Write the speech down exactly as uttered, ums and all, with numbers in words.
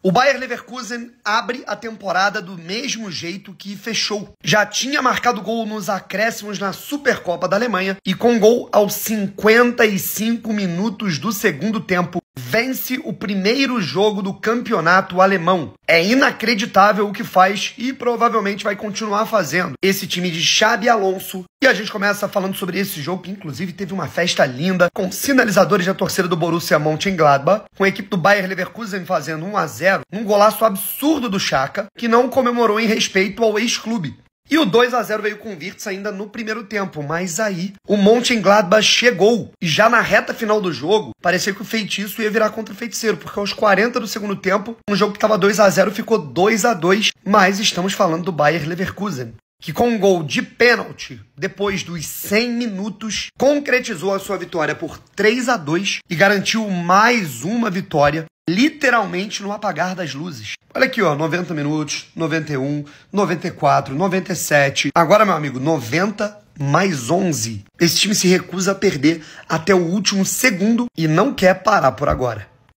O Bayer Leverkusen abre a temporada do mesmo jeito que fechou. Já tinha marcado gol nos acréscimos na Supercopa da Alemanha e com gol aos cinquenta e cinco minutos do segundo tempo, vence o primeiro jogo do campeonato alemão. É inacreditável o que faz e provavelmente vai continuar fazendo esse time de Xabi Alonso. E a gente começa falando sobre esse jogo, que inclusive teve uma festa linda, com sinalizadores da torcida do Borussia Mönchengladbach, com a equipe do Bayer Leverkusen fazendo um a zero, num golaço absurdo do Xhaka, que não comemorou em respeito ao ex-clube. E o dois a zero veio com o Wirtz ainda no primeiro tempo, mas aí o Mönchengladbach chegou. E já na reta final do jogo, parecia que o feitiço ia virar contra o feiticeiro, porque aos quarenta do segundo tempo, um jogo que estava dois a zero ficou dois a dois, mas estamos falando do Bayer Leverkusen, que com um gol de pênalti, depois dos cem minutos, concretizou a sua vitória por três a dois e garantiu mais uma vitória, literalmente no apagar das luzes. Olha aqui, ó, noventa minutos, noventa e um, noventa e quatro, noventa e sete. Agora, meu amigo, noventa mais onze. Esse time se recusa a perder até o último segundo e não quer parar por agora.